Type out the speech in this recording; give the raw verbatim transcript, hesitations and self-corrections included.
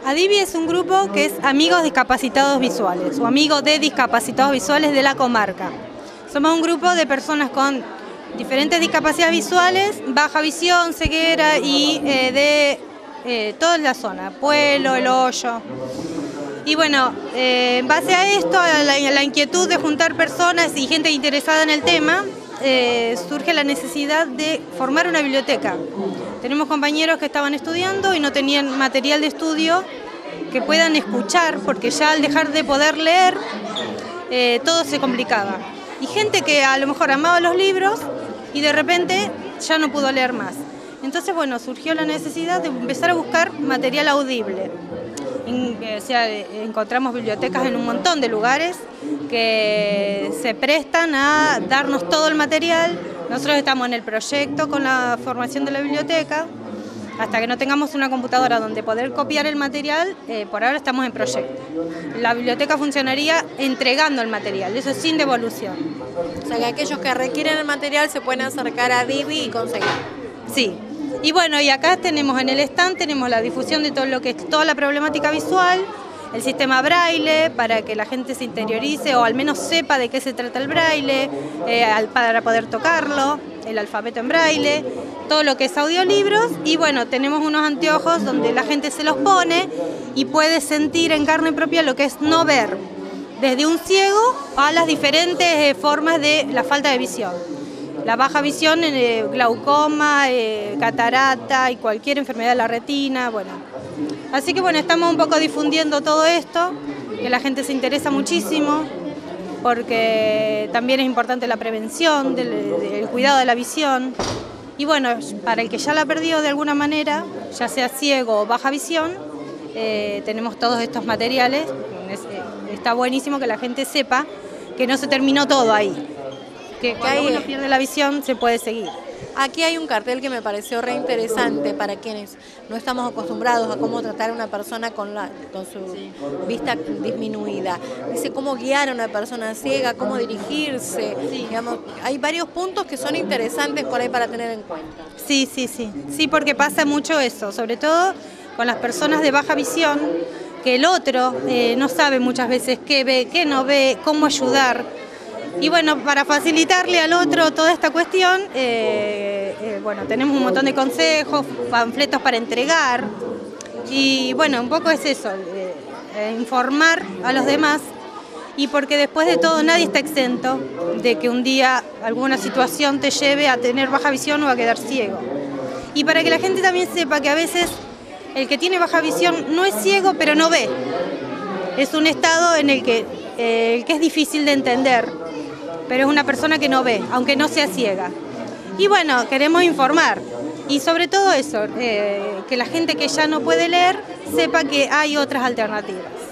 ADIVI es un grupo que es Amigos Discapacitados Visuales o Amigos de Discapacitados Visuales de la comarca. Somos un grupo de personas con diferentes discapacidades visuales, baja visión, ceguera y eh, de eh, toda la zona, Pueblo, El Hoyo. Y bueno, eh, en base a esto, a la, a la inquietud de juntar personas y gente interesada en el tema, eh, surge la necesidad de formar una biblioteca. Tenemos compañeros que estaban estudiando y no tenían material de estudio que puedan escuchar, porque ya al dejar de poder leer, eh, todo se complicaba. Y gente que a lo mejor amaba los libros y de repente ya no pudo leer más. Entonces, bueno, surgió la necesidad de empezar a buscar material audible. En, o sea, encontramos bibliotecas en un montón de lugares que se prestan a darnos todo el material. Nosotros estamos en el proyecto con la formación de la biblioteca. Hasta que no tengamos una computadora donde poder copiar el material, eh, por ahora estamos en proyecto. La biblioteca funcionaría entregando el material, eso sin devolución. O sea que aquellos que requieren el material se pueden acercar a ADIVI y conseguir. Sí. Y bueno, y acá tenemos en el stand, tenemos la difusión de todo lo que es toda la problemática visual, el sistema braille para que la gente se interiorice o al menos sepa de qué se trata el braille, eh, para poder tocarlo, el alfabeto en braille, todo lo que es audiolibros y bueno, tenemos unos anteojos donde la gente se los pone y puede sentir en carne propia lo que es no ver, desde un ciego a las diferentes eh, formas de la falta de visión. La baja visión, eh, glaucoma, eh, catarata y cualquier enfermedad de la retina, bueno. Así que bueno, estamos un poco difundiendo todo esto, que la gente se interesa muchísimo, porque también es importante la prevención, del, del cuidado de la visión. Y bueno, para el que ya la perdió de alguna manera, ya sea ciego o baja visión, eh, tenemos todos estos materiales. Es, eh, está buenísimo que la gente sepa que no se terminó todo ahí. Que cuando uno pierde la visión se puede seguir. Aquí hay un cartel que me pareció re interesante para quienes no estamos acostumbrados a cómo tratar a una persona con, la, con su sí. vista disminuida. Dice cómo guiar a una persona ciega, cómo dirigirse. Sí. Digamos, hay varios puntos que son interesantes por ahí para tener en cuenta. Sí, sí, sí. Sí, porque pasa mucho eso, sobre todo con las personas de baja visión, que el otro eh, no sabe muchas veces qué ve, qué no ve, cómo ayudar. Y bueno, para facilitarle al otro toda esta cuestión, eh, eh, bueno, tenemos un montón de consejos, panfletos para entregar y bueno, un poco es eso, eh, eh, informar a los demás y porque después de todo nadie está exento de que un día alguna situación te lleve a tener baja visión o a quedar ciego. Y para que la gente también sepa que a veces el que tiene baja visión no es ciego pero no ve, es un estado en el que, eh, el que es difícil de entender. Pero es una persona que no ve, aunque no sea ciega. Y bueno, queremos informar. Y sobre todo eso, eh, que la gente que ya no puede leer sepa que hay otras alternativas.